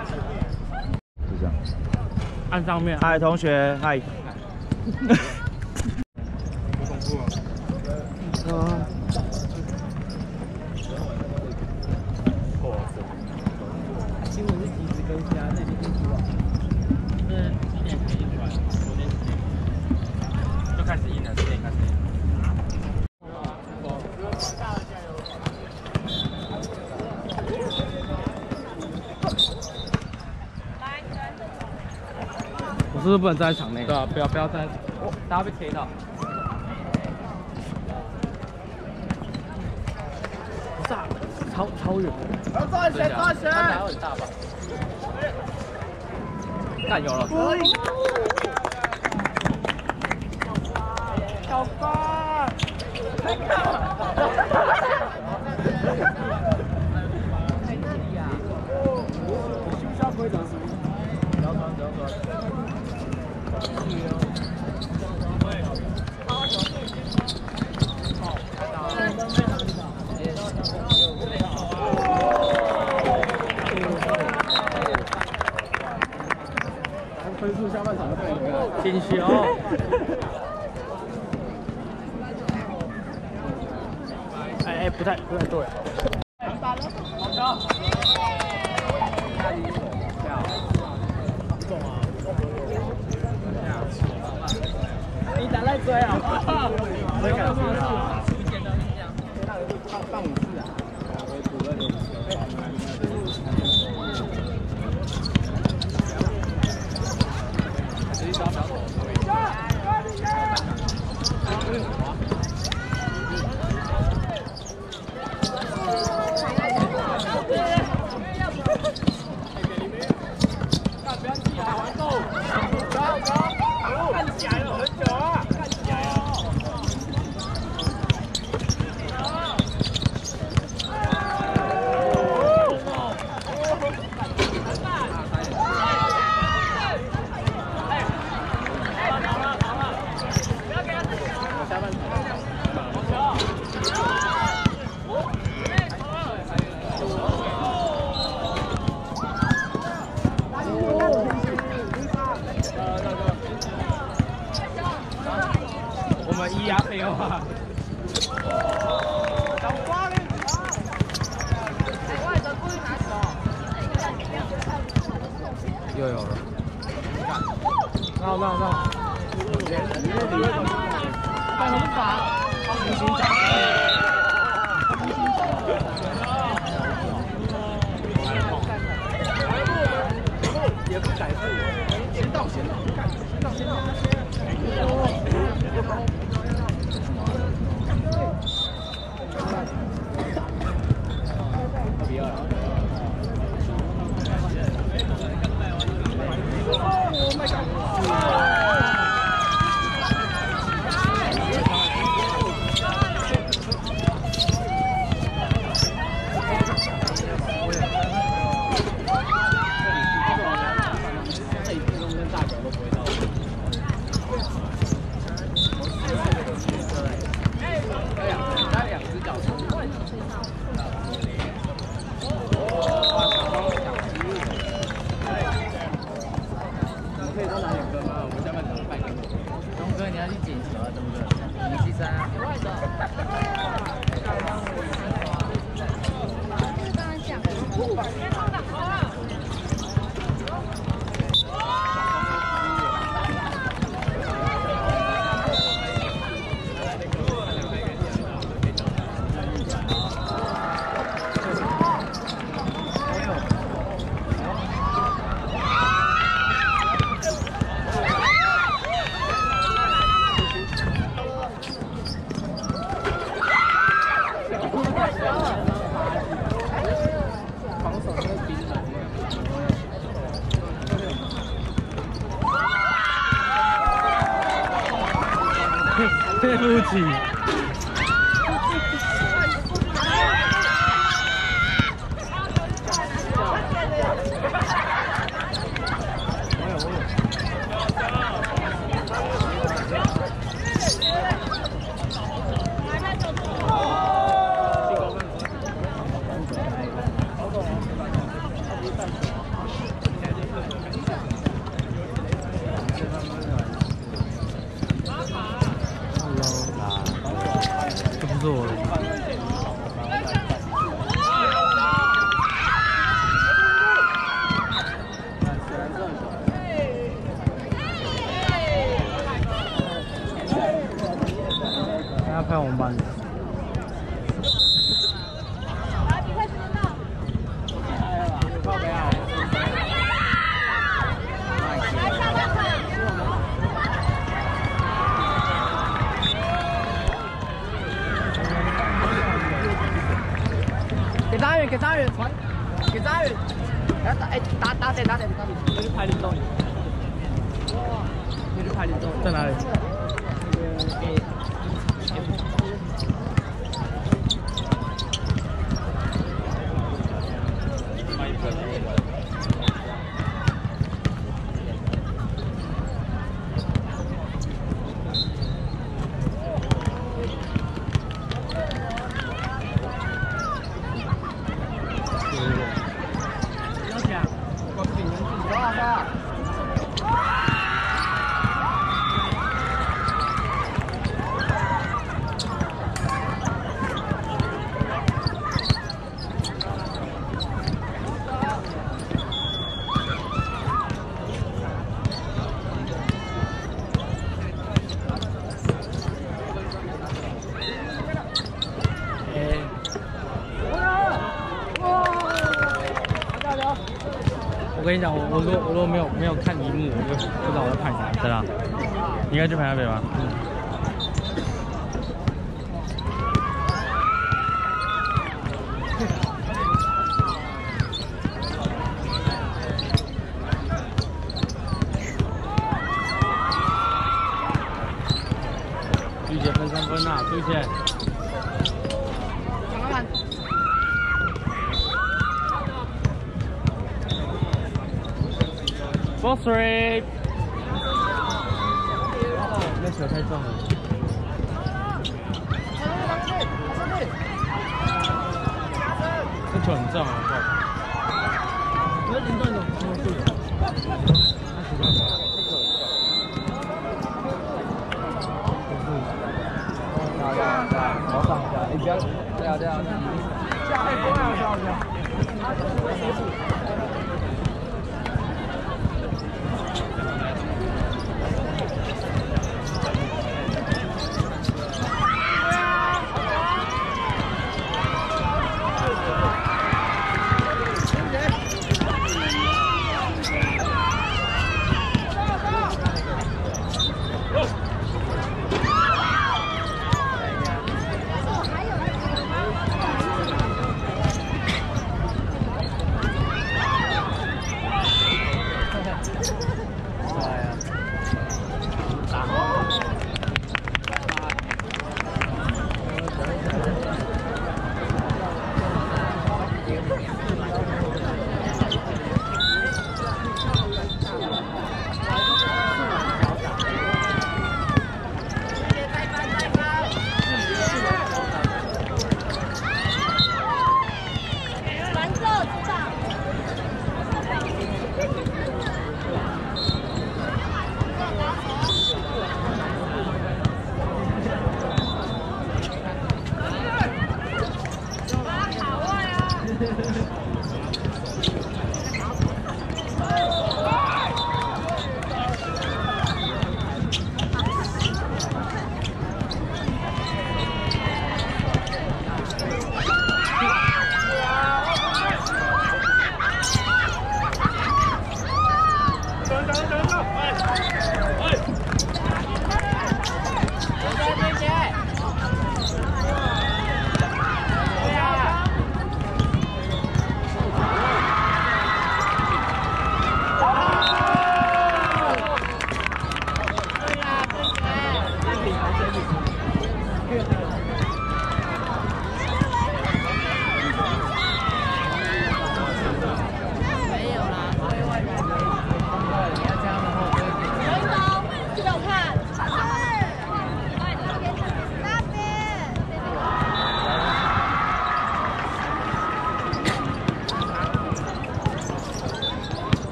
就这样。 按上面。 嗨，同学，嗨。 好恐怖啊！新闻是及时更新啊，这几天出啊。是几点才印出来？9点10点就开始印了，10点开始印。 我是不是不能站在场内？对啊，不要站，大家被贴到。不是啊，超远。抓谁？抓谁？他很大吧？干有了。小八。太高了。在那里呀。你需不需要规则书？不要穿。 分数下半场的对决，进修。哎，不太对。打了，好球！你打来追啊！没感觉啊。放5次啊！我们咿呀废话。又有了。那。干什么法？无形掌。也不改负，先到，干，先到。对不起。 张宇传，给张宇，哎打谁？我去排林东。哇，你去排林东。 在哪里？我跟你讲，我如果没有看荧幕，我就不知道我在拍啥。对啊，你应该去排台北吧？朱姐分3分啊，朱姐。Ball three， 那球太重了。那球很重啊，不是林段总，我放下，你不要，对啊，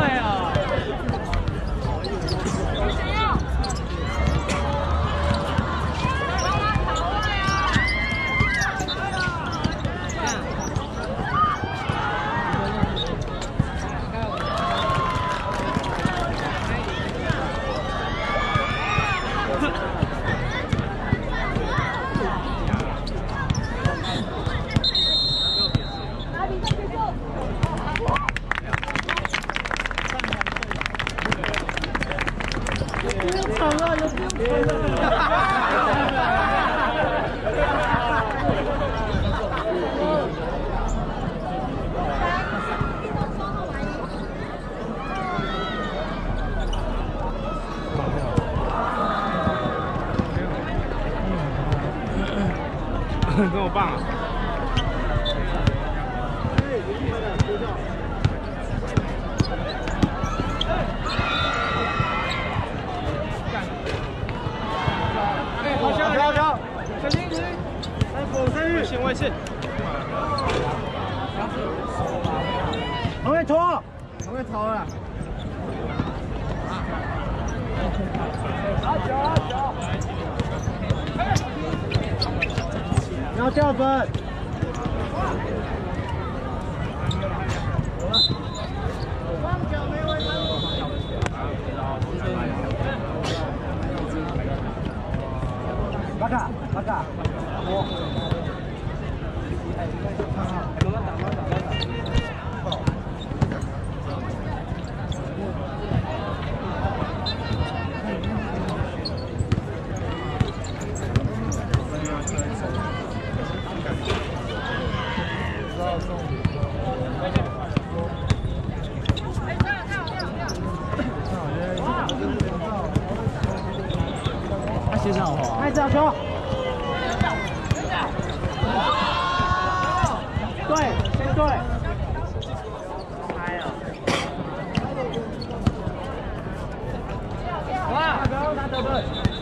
啊！ 这么棒啊！好，小心，外线，外线。 往外拖，往外拖了。要掉分。巴卡，巴卡， 接上好， 开始球，对，先对， 开啊！ 哇，不要拿得分，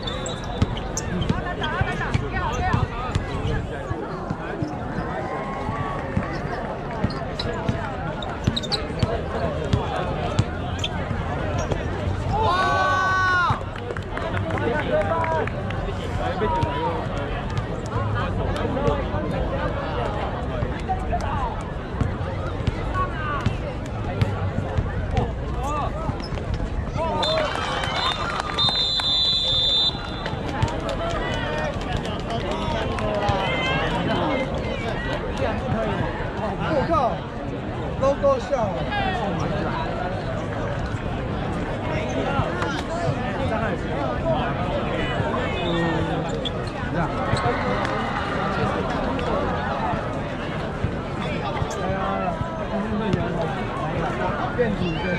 我靠 ，logo 笑了。变主跟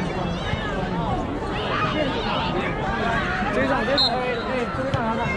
这场，这场拿到。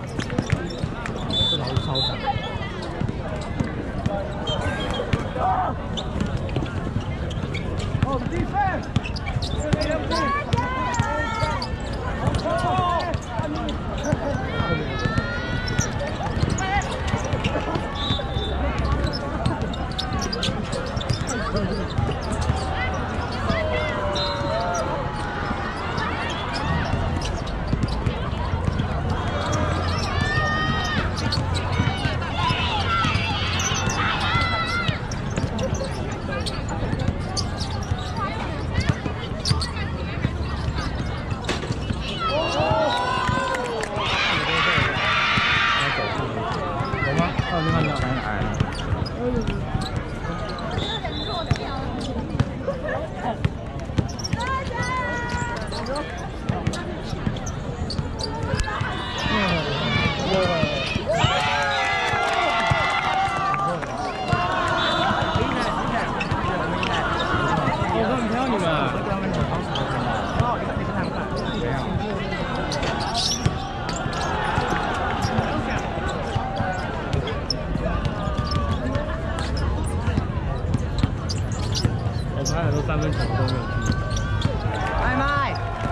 超来都3分球都没有进。 麦麦，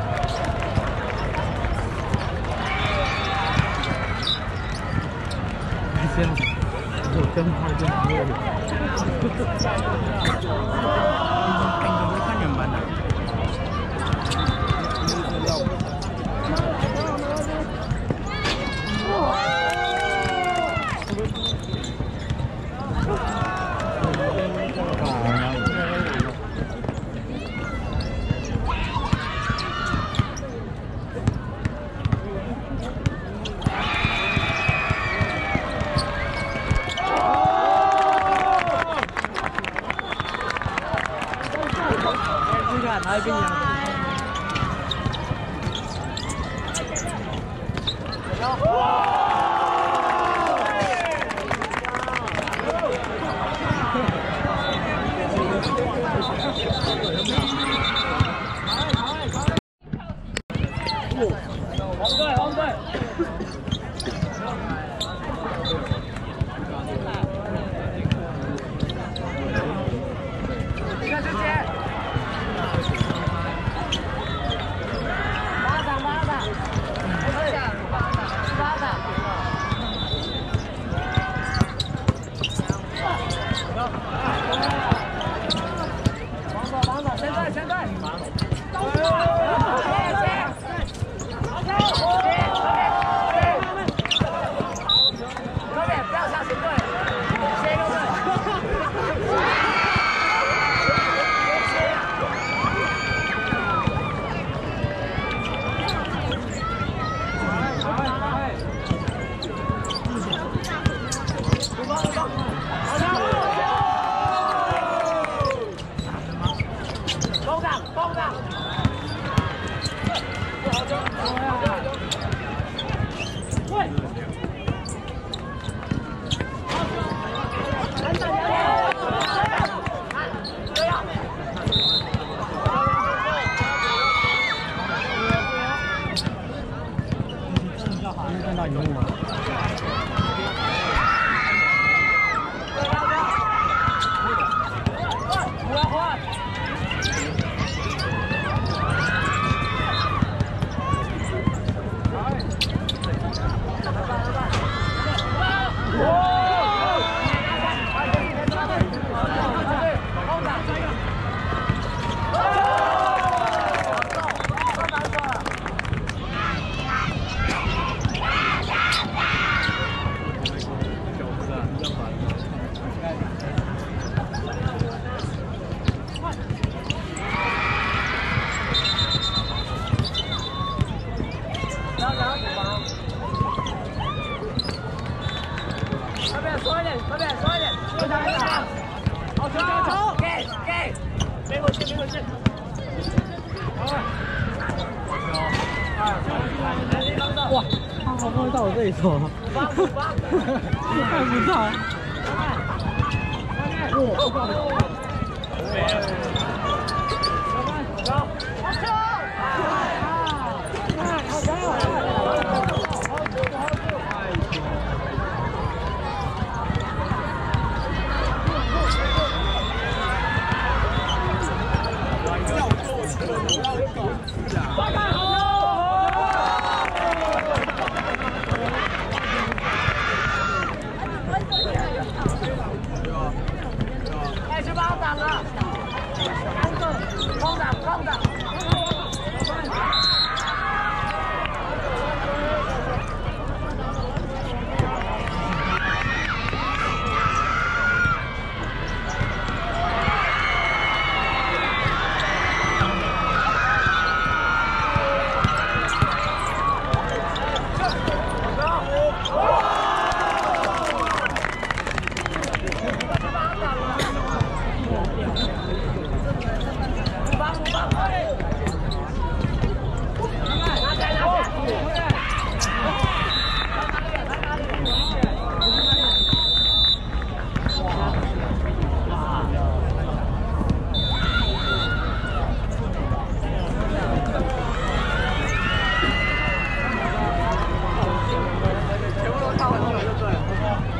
这样，我真怕就不会。看2班的。他跟你王队。看到荧幕吗？哇，他好不容易到我这里走，看不到。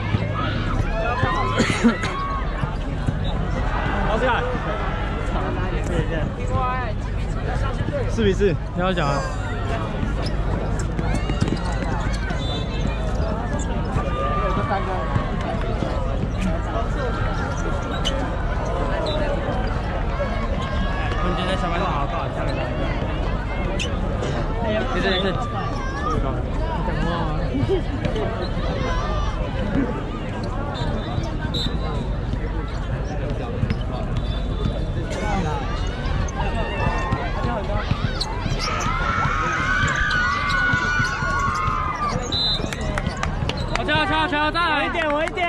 好起来。 4比4， 你要讲啊？我们今天小白兔好高，下面。其实是最高。讲话。好，再来一点，我一点。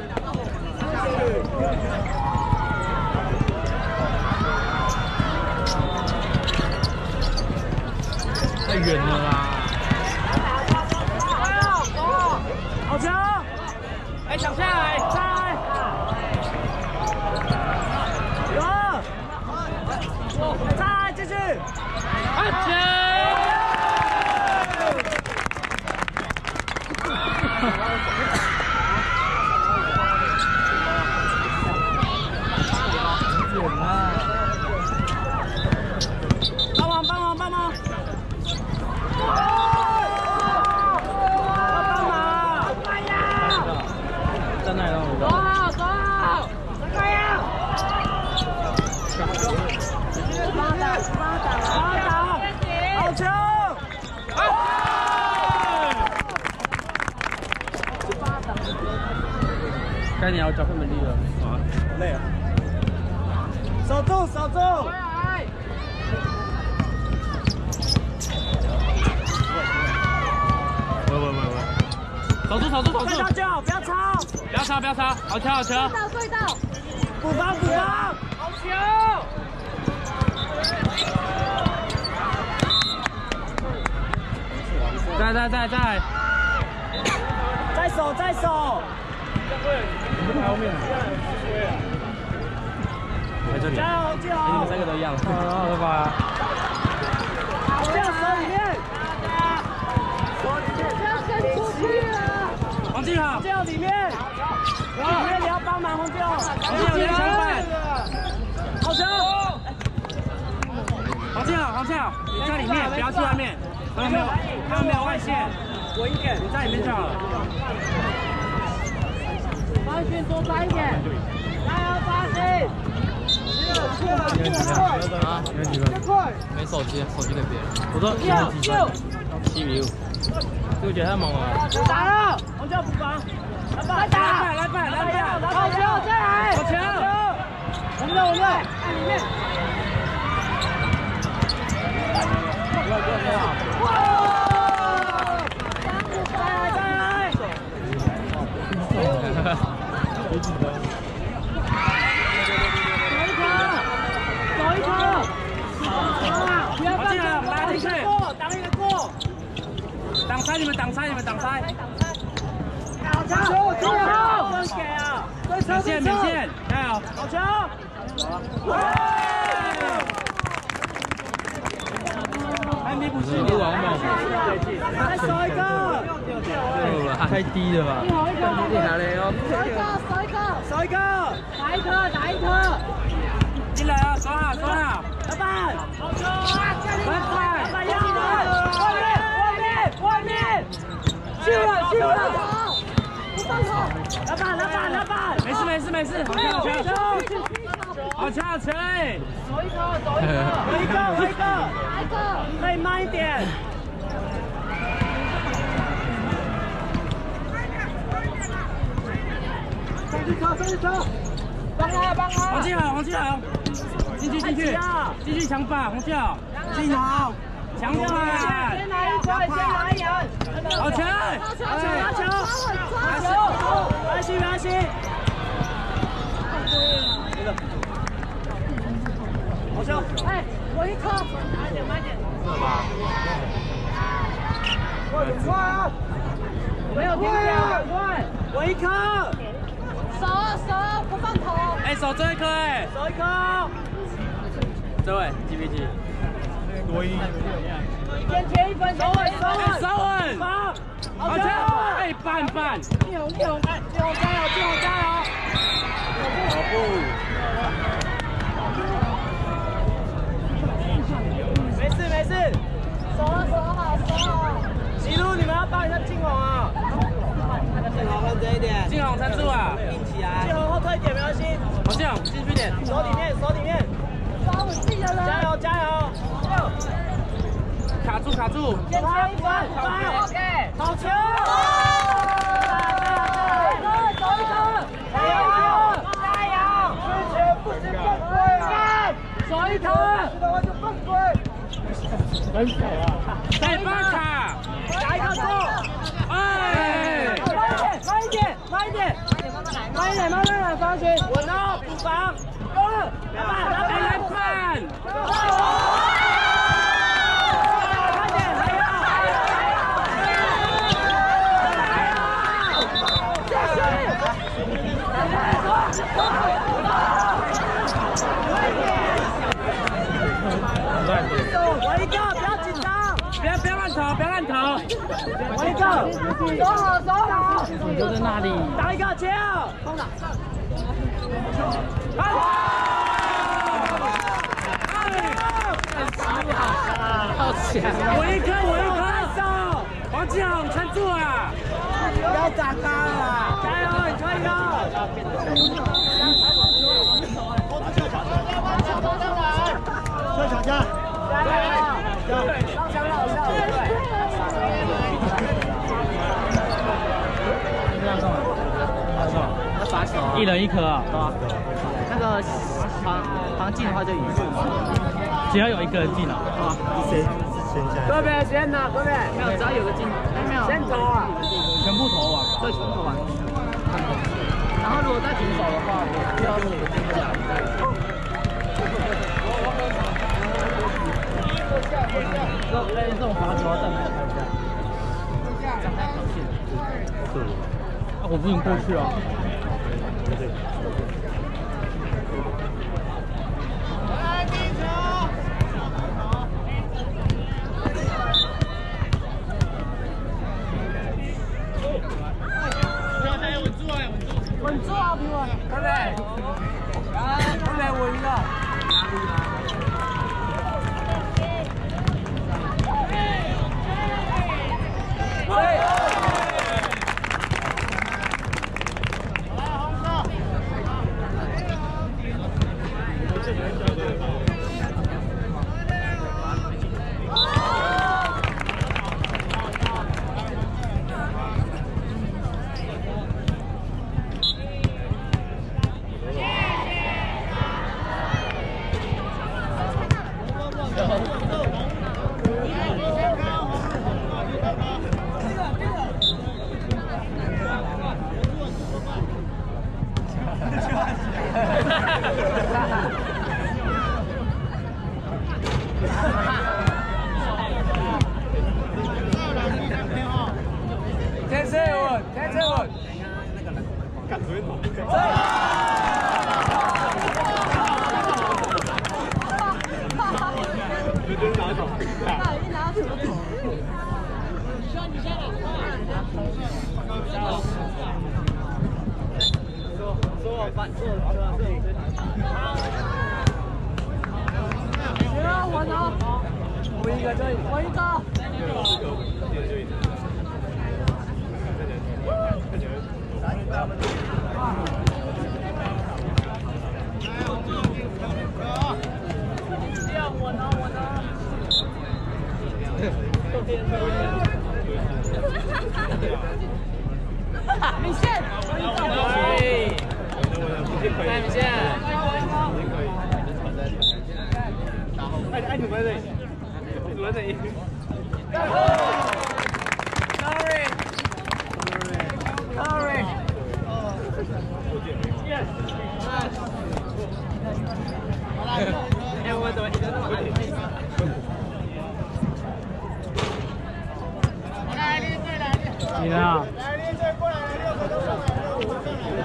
太远了啦！好球！哎，抢下来，再来！有！再来，继续！好球！帮忙！在那里走！好球！该你要交分门力了啊！累了，守住！守住！快到就好，不要抄！好球！对到！补防！好球！再守！你们排后面啊？在这里。加油！你们3个都一样。好，拜拜。不要手里面。黄继好，里面你要帮忙，黄继好，你要抢板，好球！黄继好，你在里面，不要去外面，他们没有外线，稳一点，你在里面就好了。发线多抓一点，加油，发线！你们几个？没手机给别人。我说7比5。就觉得太猛了，打了，黄教补防，来板，好球，再来，好球，我们在里面，再来，走一颗，不要放手，打一个过。挡拆，你们挡拆！好球！给啊！免线，加油！好球！还没补时，你王猛，再守一个！太低了吧？厉害嘞哦！守一个！打一颗！进来啊！守好！老板！好球！老板要外面！去了！不放手！老板！没事！好球！走一个！可以慢一点。上去车！帮他！黄继好！进去！继续抢板，黄继好！进好！抢过来！先拿一人！好球！拿球！没关系！好球！哎，我一颗！慢点！是吧？快啊！没有停掉！快！我一颗！手不放头！哎，手这一颗！手一颗！这位几比几？多一。先切1分，手稳，好球！哎，板，季宏，加油！跑步！ 好像进去点， 手里面，手里面， 抓稳自己的人， 加油加油！ 卡住卡住， 先插一分，OK， 好球！走一个，加油加油！之前不许犯规啊！手一头，知道我就犯规。很少啊！ 再帮卡， 下一个做。 哎， 慢一点，慢一点，慢一点，慢慢来，放心，稳哦，补防，够了，来看。我一个，不要紧张， 不要乱投，不要乱投。 我一个，走好走好， 你就在那里。 打一个球，空档。 好强！我一颗，黄继宏撑住啊！ 不要打他了，加油，你可以的。车小家，加油！上墙老校， 要罚球啊！ 一人一颗啊！ 那个旁进的话就赢。 只要有一个人进了啊！谁各位先拿，各位没有，只要有个进，没有先投啊！ 全部投完， 对，全部投完。然后如果再平手的话，就要5个进就打比赛。这种罚球要站在台下，站在旁线。 对，我不能过去啊。 稳住啊，平稳，对不对？对，稳一个。天色稳，天色稳。干谁跑？你真拿手。一拿手就跑。需要你先来。说我反做，行啊，我拿。我一个，我一个。米线，来米线，哎，你们嘞？你们嘞？Sorry. Yes. 哎，我怎么一个那么安静？ 你呢？ 来，立队过来，6个都上来了，我上来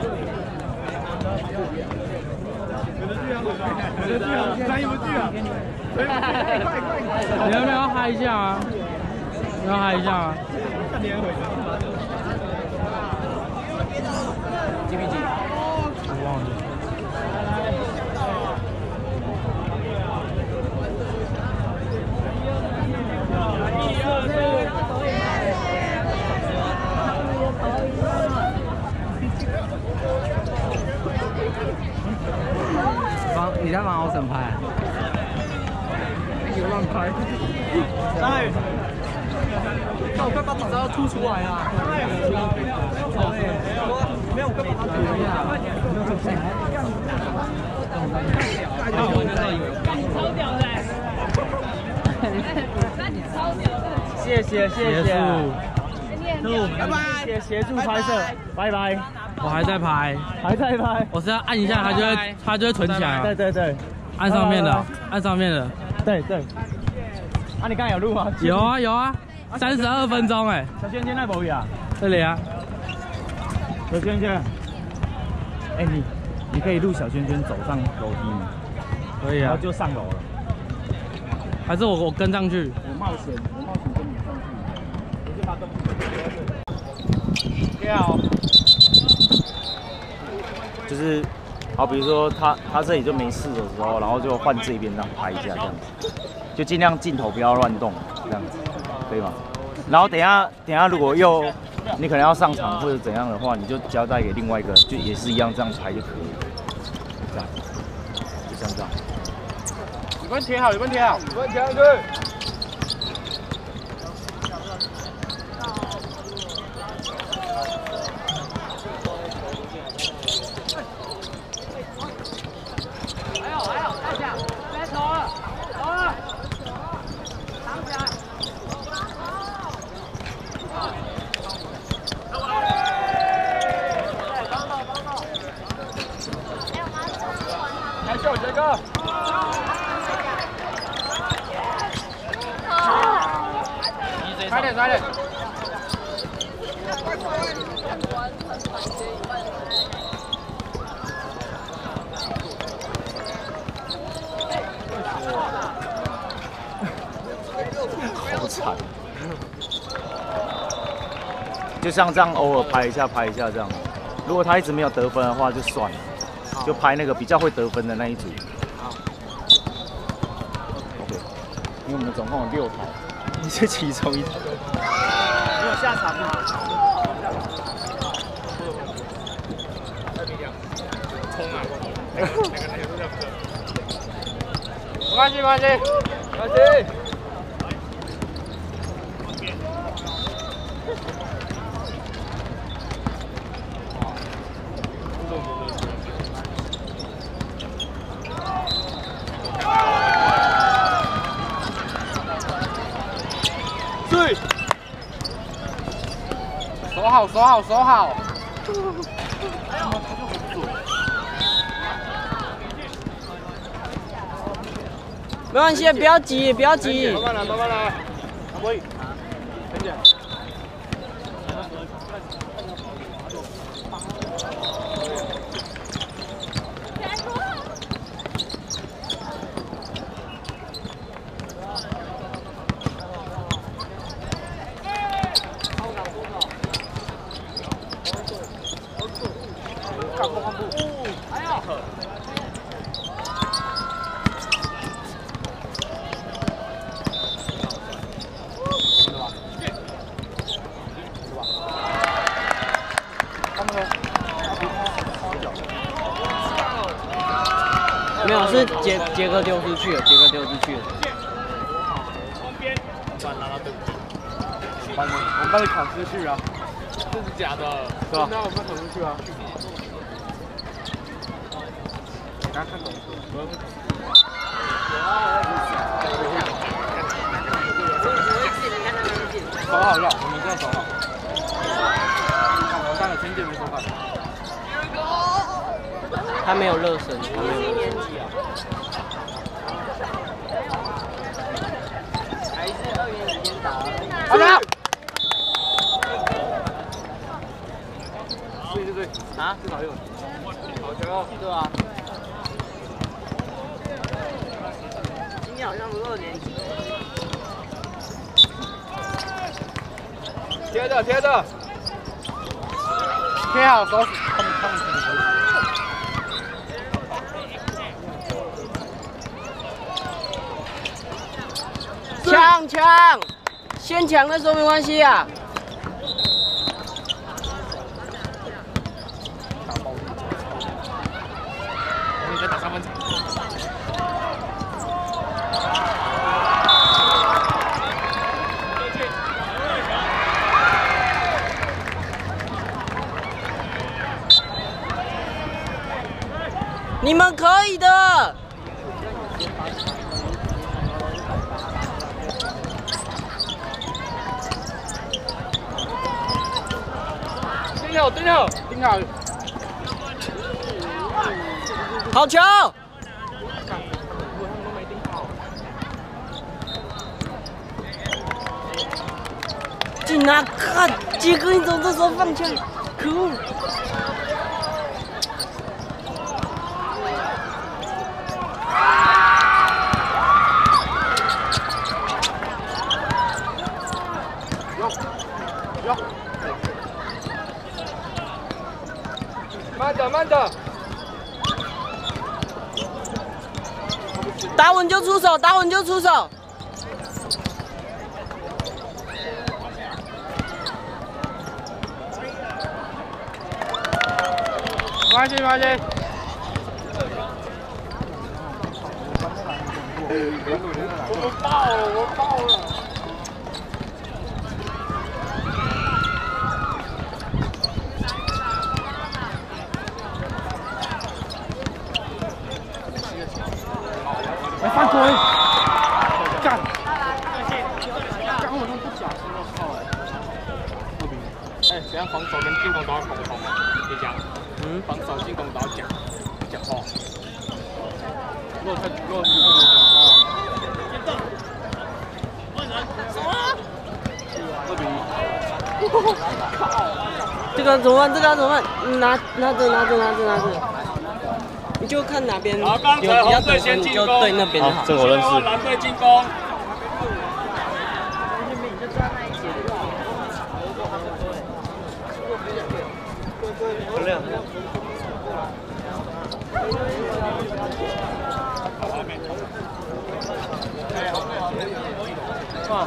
了。咱也不去啊！快！ 你要不要嗨一下啊？你要嗨一下啊？ 看年回家。 几比几？ 我忘了。 你在帮我审拍？有乱拍。哎，那我快把底子要凸出来啊！没有，我快把它凸出来。超屌的！超屌的！谢谢。拜拜，协助拍摄，拜拜。我还在拍，我是要按一下，它就会存起来。对，按上面的，对。啊，你刚才有录吗？有啊，32分钟哎。小轩在哪里啊？这里啊。小轩，哎你可以录小轩走上楼梯吗？可以啊。然后就上楼了。还是我跟上去？我冒险跟你上去。我就把东西。好。就是，好，比如说他这里就没事的时候，然后就换这边这样拍一下，这样子，就尽量镜头不要乱动，这样子，可以吗？然后等一下如果你可能要上场或者怎样的话，你就交代给另外一个，就也是一样这样拍就可以了，这样，就像这样。你们贴好，上去。快点！好惨！就像这样，偶尔拍一下这样。如果他一直没有得分的话，就算了，就拍那个比较会得分的那一组。OK， 因为我们总共有6台。你是其中一台，你有下场吗？冲啊！没关系。守好！没关系，不要急。慢慢来。可以。等点。没有，是杰哥丢出去了。我们帮你砍出去啊！这是假的，是吧？那我们砍出去啊！给大家看懂。守好了，我们这样守好。完蛋了，前姐没收看。他没有热身，他没有热身。还是2元时间打。好了。对。啊？至少有。好球哦！对啊。今天好像是2年级。贴着。贴好手，他们抢，先抢的时候没关系啊。我们在打3分场。 你们可以的。 盯好， 好球！进啊！看，杰哥，你怎么这时候放枪？可恶！ 慢的， 打稳就出手，打稳就出手。 没关系。我爆了。 犯规！干！ 刚我都不讲，我操！哎，这样防守跟进攻都要沟通啊，你讲。防守进攻都要讲话。如果不讲话， 这个怎么办？拿着。你就看哪边有比较得分，你就对那边就好。 这个我认识。 蓝队进攻。 很亮。哇！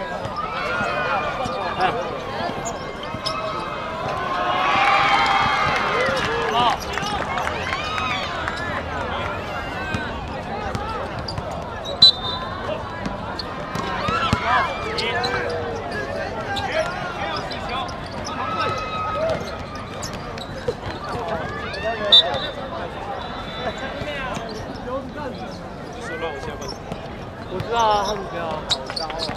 我知道啊，他们不要好高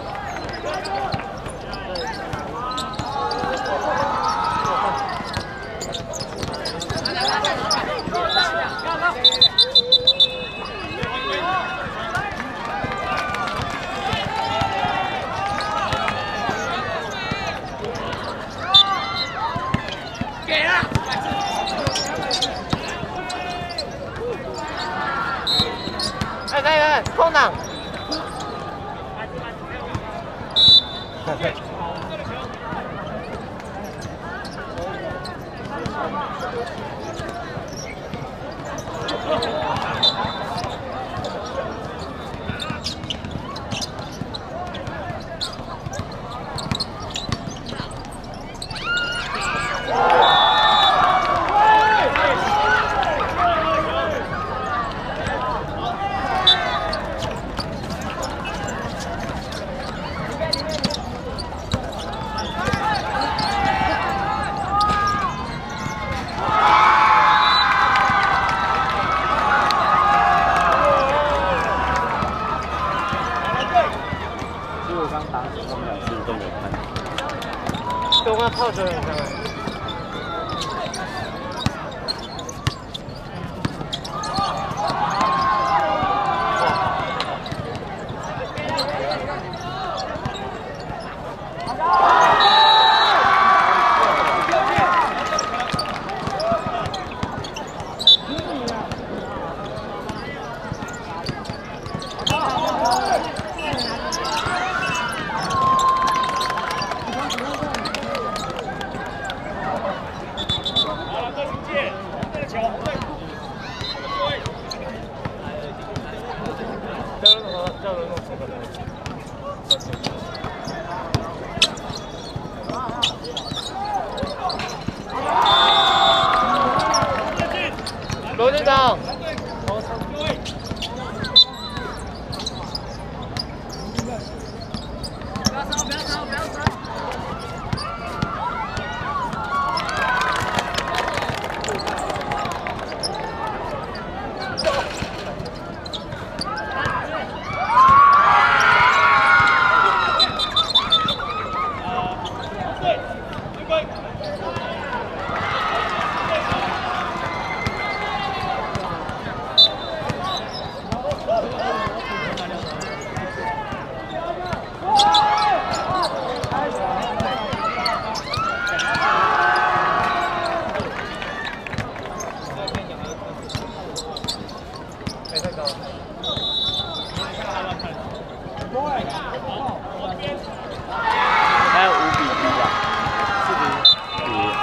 给了。哎，空档。跟我泡着呢。罗队长。 还有5比1吧，4比1。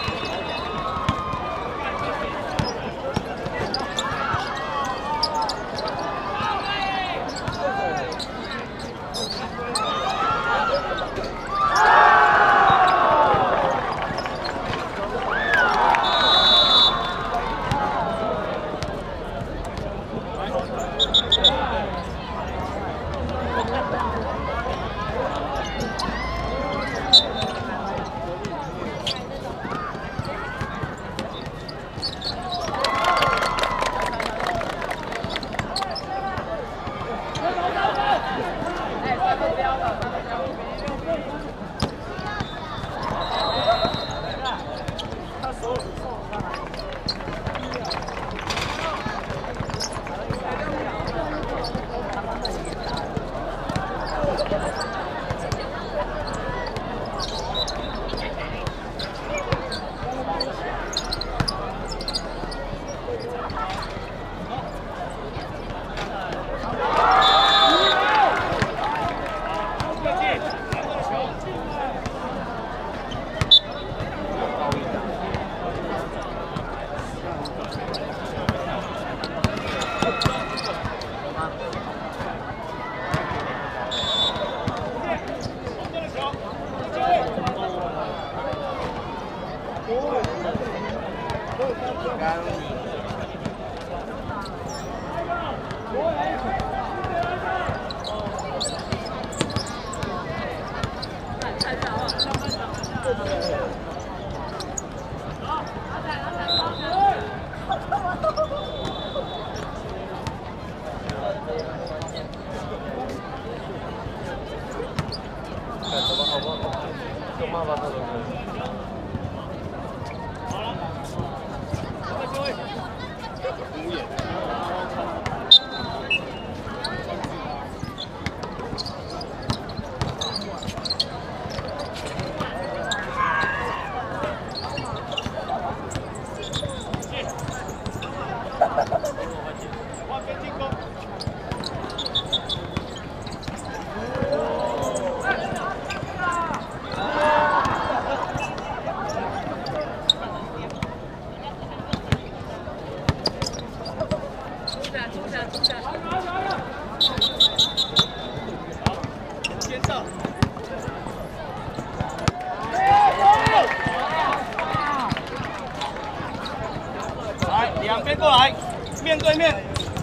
两边过来，面对面。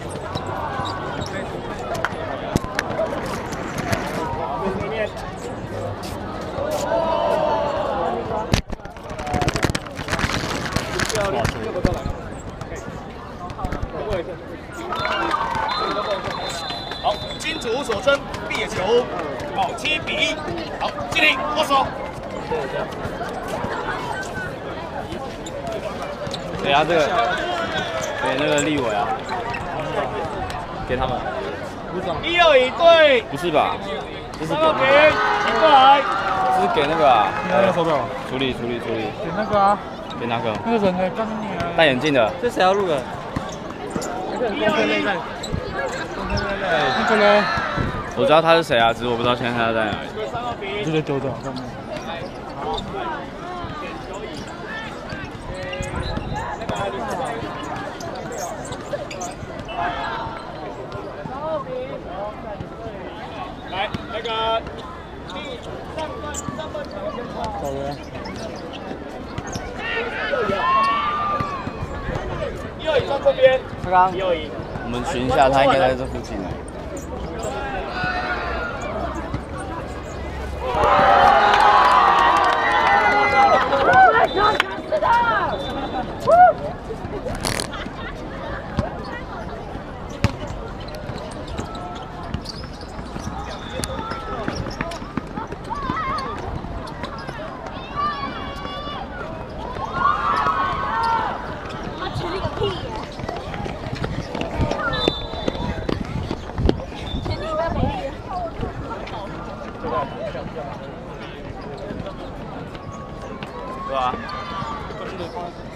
面对面。好，君主所争，必有求。好，7比1。好，敬礼，握手。 对啊，这个给那个立委啊，给他们。 1、2以对。 不是吧？这是给 3、2给，你过来。 这是给那个啊， 那个手表。 处理。 给那个啊。 给哪个？ 那个人呢？告诉你啊。 戴眼镜的。 这谁要录的？ 那个喽。 我知道他是谁啊，只是我不知道现在他在哪里。 这个丢掉。 来，那个上半场走了。 1、2以上这边。 刚 1、2以。 我们寻一下，他应该在这附近。对吧？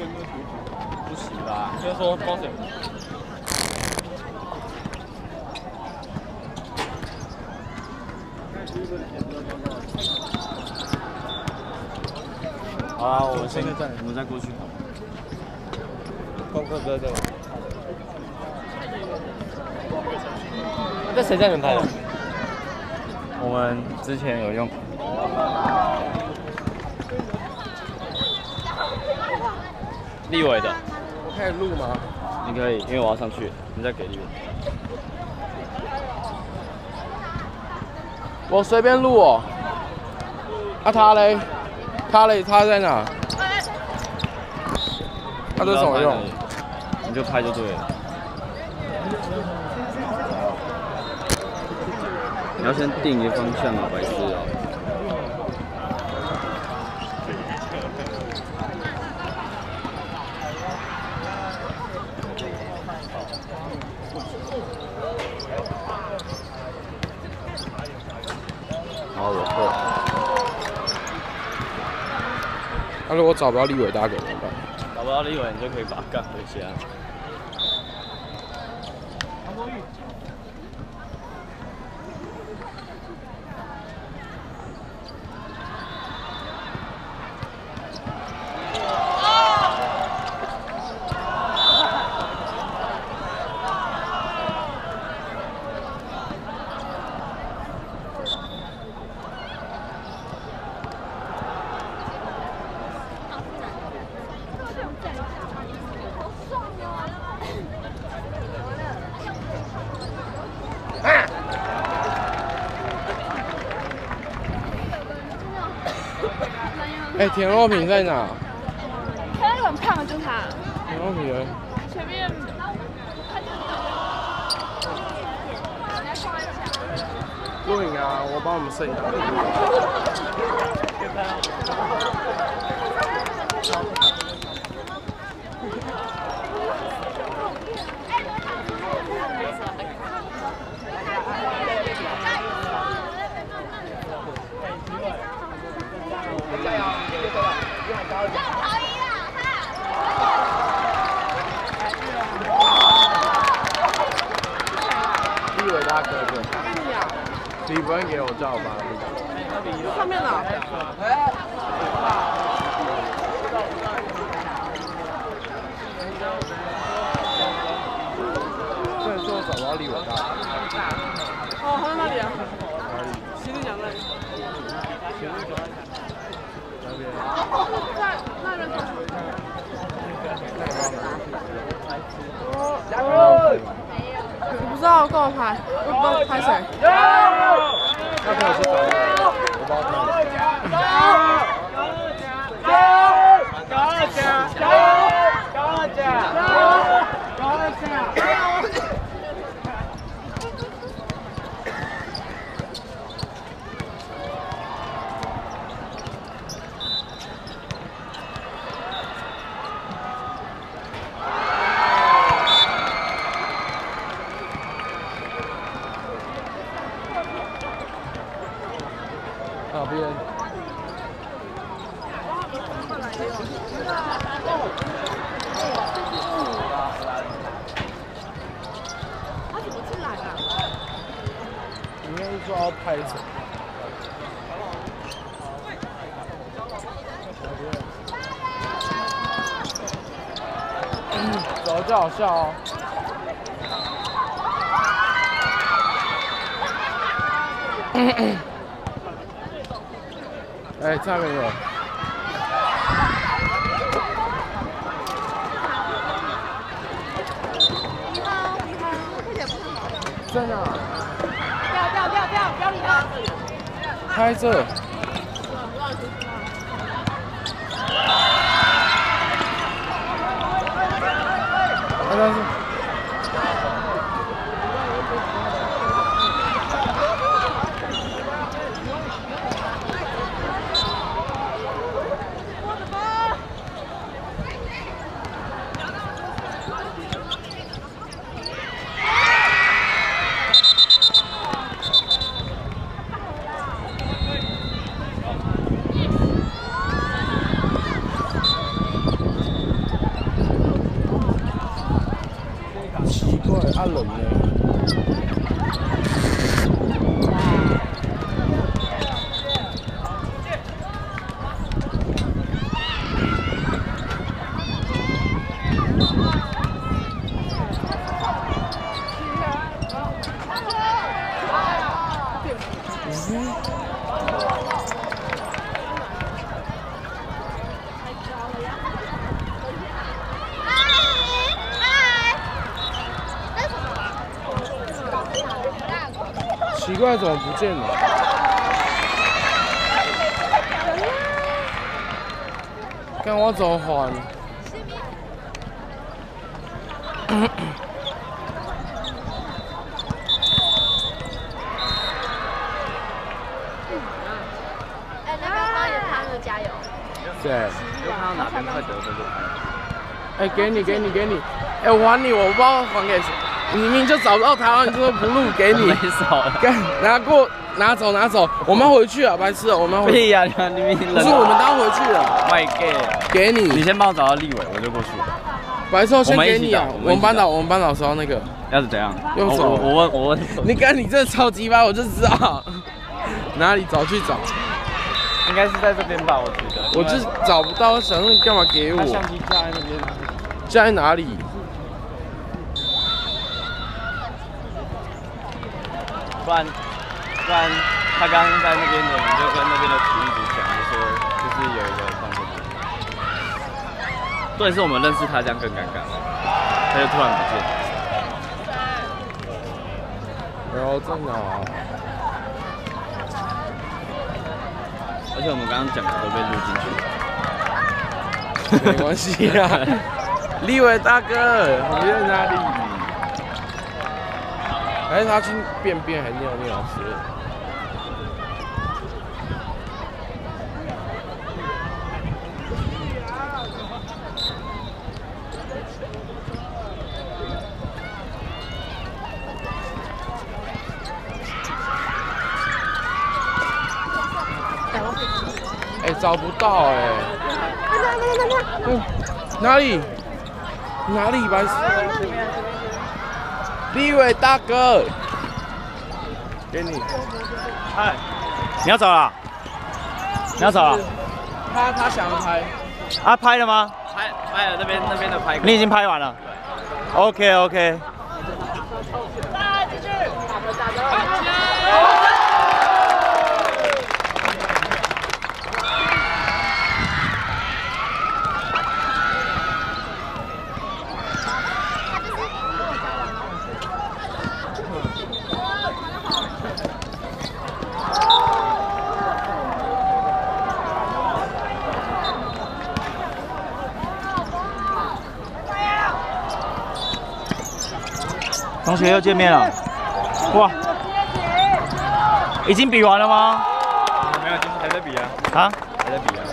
好啊，我们再过去。功课哥对吧？ 这谁在你们拍的？ 我们之前有用。立伟的。 我可以录吗？ 你可以，因为我要上去，你再给立伟。 我随便录哦。啊他嘞？他在哪？他这什么用？ 你就拍就对了。你要先定一个方向啊，白痴啊！然后我后。 他如果找不到立伟，大家给怎么办？ 找不到立伟，你就可以把他干回家。 哎，田若平在哪？ 他那个很胖的就是他。 田若平人。 前面。 录影啊，我帮我们摄影打录。立伟大哥哥，你不会给我照吧？ 上面了。 对，是我找不到立伟大。 哦，他在哪里啊？行李箱那里。在那边。我不知道，跟我拍，我不知道拍谁。 那朋友是找我，我帮他。哪边？ 他怎么进来的？ 应该是说要拍手。走就好笑哦。哎，下面有。在哪？不要理他。拍这。但是。奇怪，阿冷呢？ 奇怪，怎么不见了？看我怎么还？ 加油！ 对， 就看到哪边快得分就拍。 哎，给你。哎，我还你，我不知道还给谁。你明明就找不到他，你说不录，给你。 没少。 干，拿走，我们要回去啊，白痴，我们要回去。 屁呀，你明明。 不是，我们都要回去了。 My God！ 给你。你先帮我找到立伟，我就过去。 白痴，先给你啊。我们班导说那个。 要是怎样？ 用手。 我问。 你看你这超级吧，我就知道。哪里找去找？ 应该是在这边吧，我觉得。 我就是找不到，想说你干嘛给我？ 相机架在那边。 架在哪里？ 不然他刚刚在那边的，你就跟那边的体育组讲，就说就是有一个放风筝。对，是我们认识他，这样更尴尬。他就突然不见。 然后在哪？ 而且我们刚刚讲的都被录进去。 没关系啦，立伟大哥，你在哪里？还是他去便便还是尿尿之类的？哎，找不到哎。哪里？白痴？立伟大哥，给你。 嗨，你要走了？你要走了？ 他想要拍。 啊，拍了吗？拍了，那边的拍。你已经拍完了。OK。来，继续。同学又见面了，哇！已经比完了吗？没有，还在比啊。啊？还在比啊。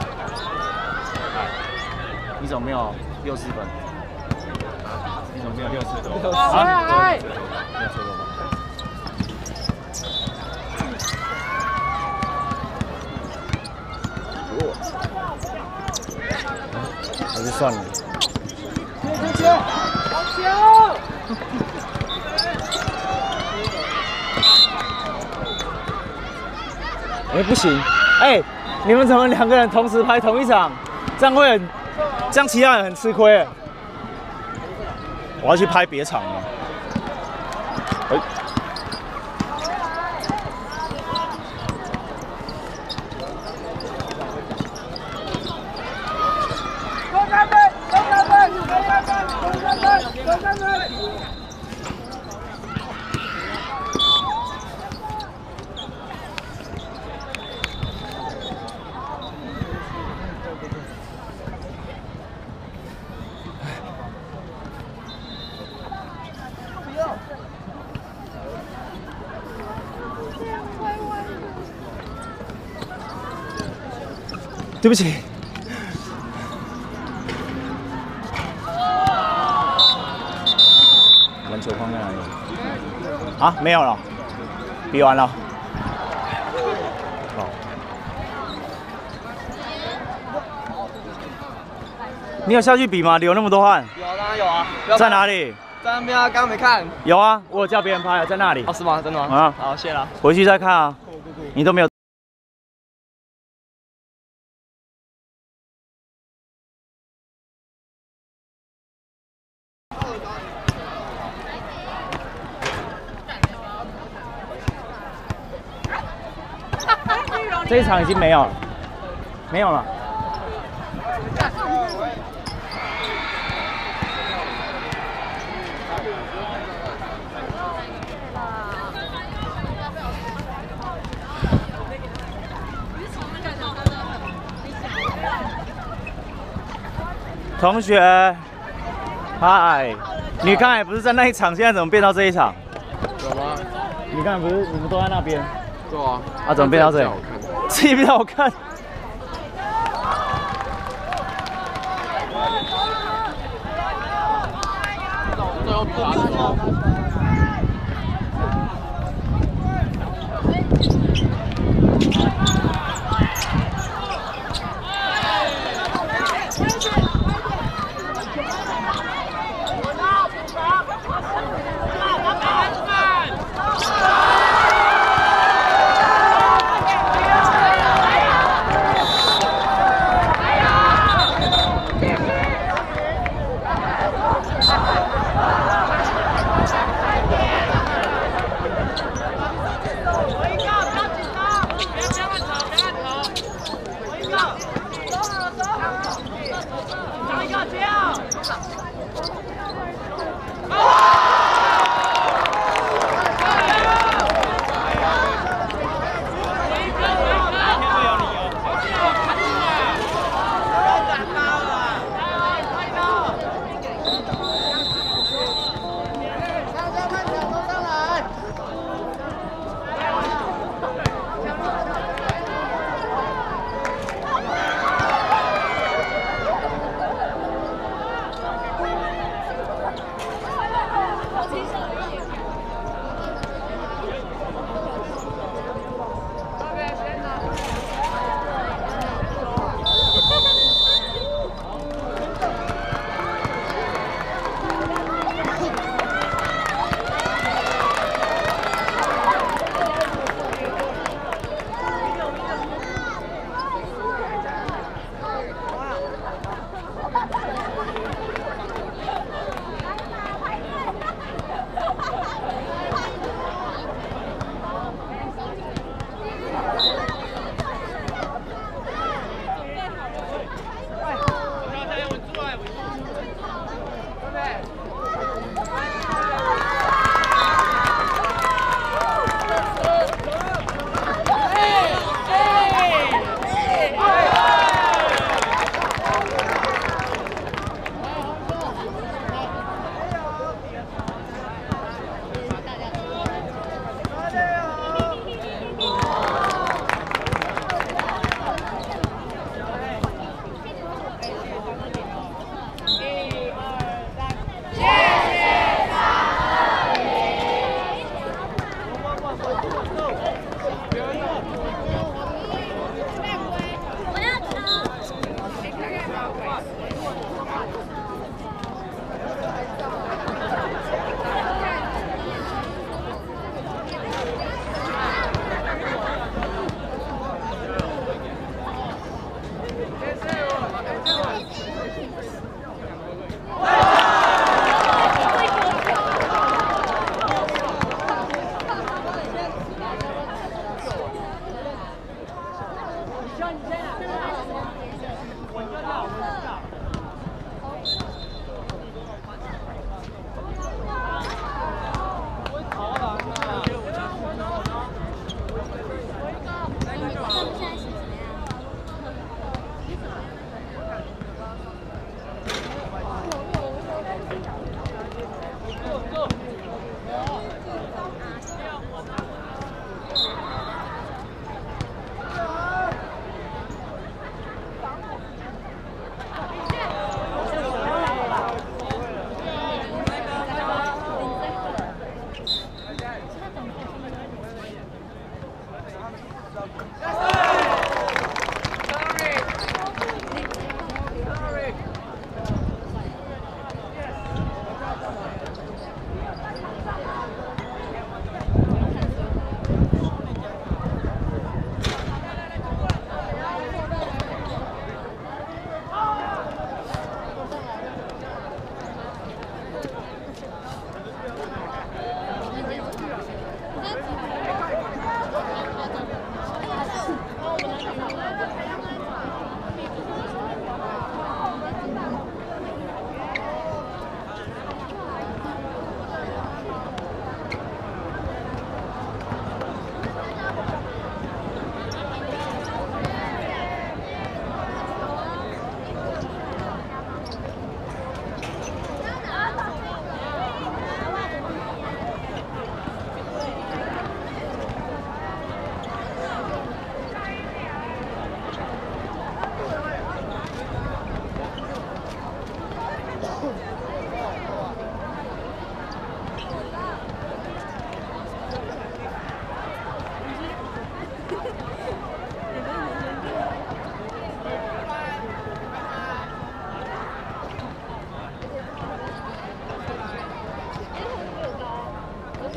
你怎么没有60分？你怎么没有60分？啊？没有错过吧？还是算了。哎，不行！哎，你们怎么2个人同时拍同一场？这样其他人很吃亏。我要去拍别场了。哎。对不起。篮球放在哪里？啊，没有了，比完了。你有下去比吗？流那么多汗？ 有，当然有啊。 在哪里？ 在那边啊，刚刚没看。 有啊，我有叫别人拍啊，在那里。 哦，是吗？真的吗？ 啊， 好，谢了。 回去再看啊。你都没有。这一场已经没有了，没有了。 同学，嗨，你刚才不是在那一场，现在怎么变到这一场？ 有吗？ 你刚才不是你们都在那边？ 对啊。 啊，怎么变到这里？这比较好看。 最后比他。 Hãy subscribe cho kênh Ghiền Mì Gõ để không bỏ lỡ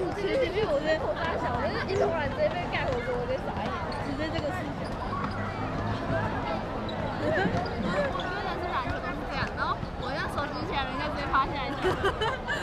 其实前面我在偷大小，但是一突然直接被盖火锅，我在傻眼，直接这个视角。我觉得是篮球都是这样，然后我这样手举起来，人家直接趴下来。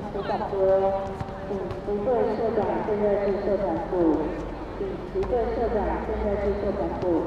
主管说，请齐队社长现在至社团部，请齐队社长现在至社团部。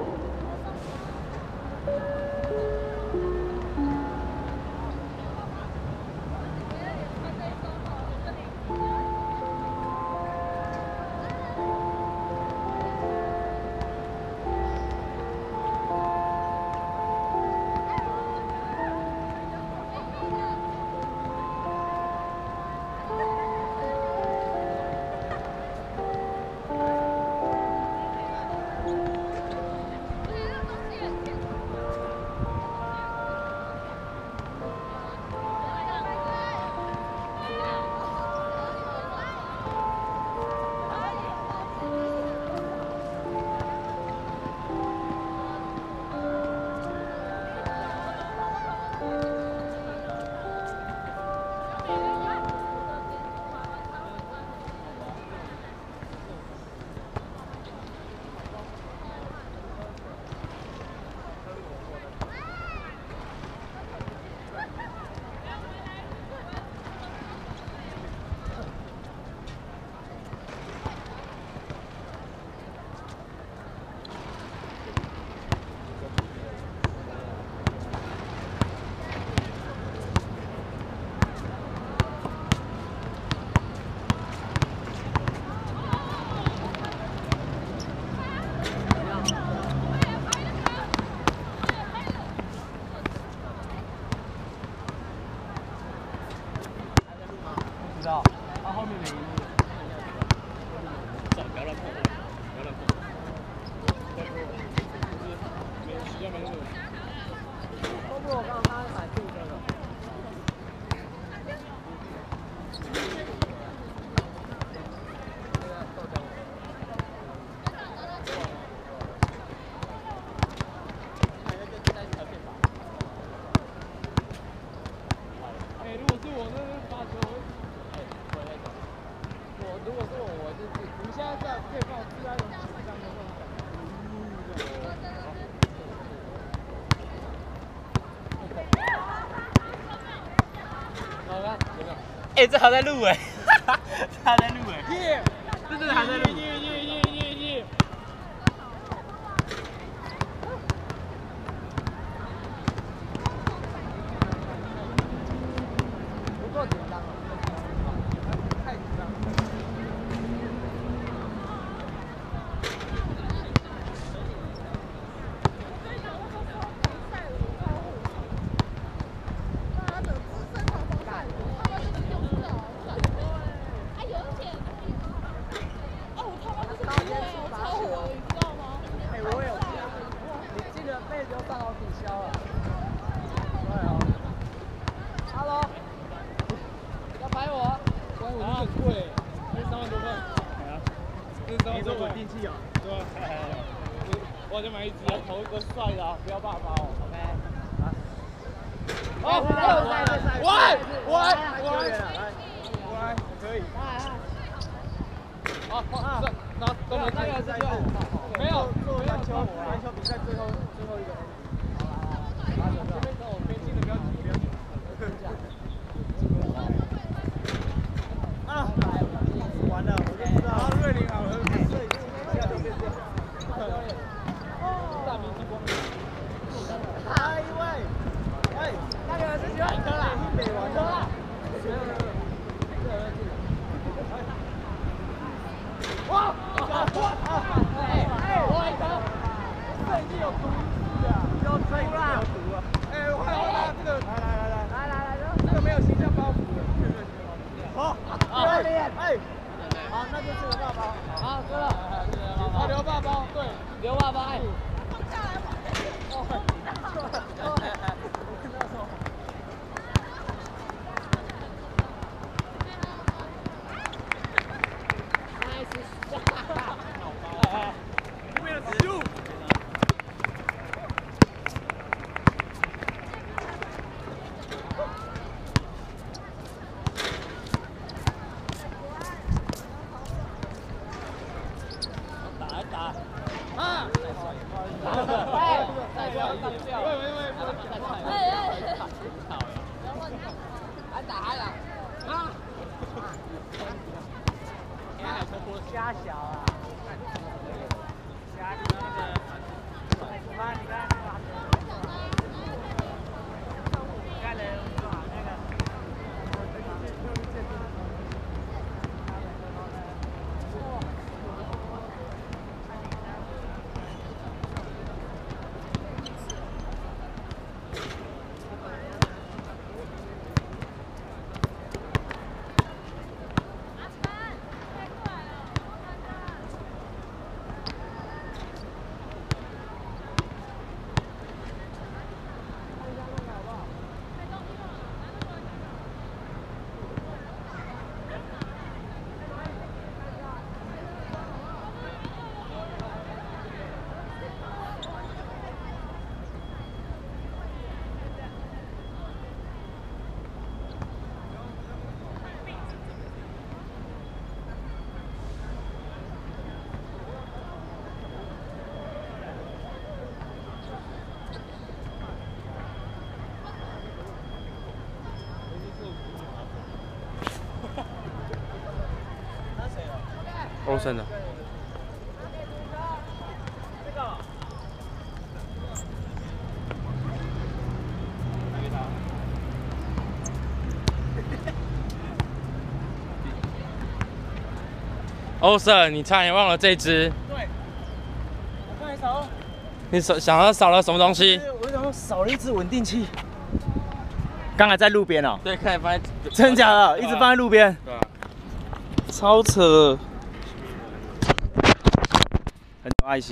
知道，他后面没一路。走，不要乱碰，不要乱碰。没时间没那么。 后面我刚刚买这个了。 如果是我那边发球，如果是我就是你现在这样可以帮我自然有紧张的那种感觉。 哎，这还在录哎，这还在录哎， 耶， 这真的还在录。 耶！ 够紧张了，太紧张了。我有，你记得被留上好抵消了。Hello。要拍我？ 拍我很贵，这3万多块。这3万多块。稳定器啊？对吧？我就买一支，投一个帅的，不要爸爸哦。OK。好。我可以。好，那都能那个是就没有篮球比赛最后一个。这边走，边进的不要急，不要急。啊！完了，我就知道。瑞麟好了，下就变这样。大明星光。下一位，哎，那个是几万颗啦？100万颗啦。哇！我一颗，这已经有毒的，有毒啦！哎，我还要拿这个，来，这个没有形象包袱的，好，哎，好，那就这个大包，好，对了，好，留大包，对，留大包，哎，放下来，为了植入。打啊！哎，再不要上吊！喂，不能太吵，还打了啊！ 虾小啊。虾那个。你看。 欧森的。欧森，你差点忘了这只。 对，我刚才少。 你想要少了什么东西？ 我想少了一只稳定器。刚才在路边哦。 对，看放在。 真假的？一直放在路边。 对啊。 超扯。很有爱心。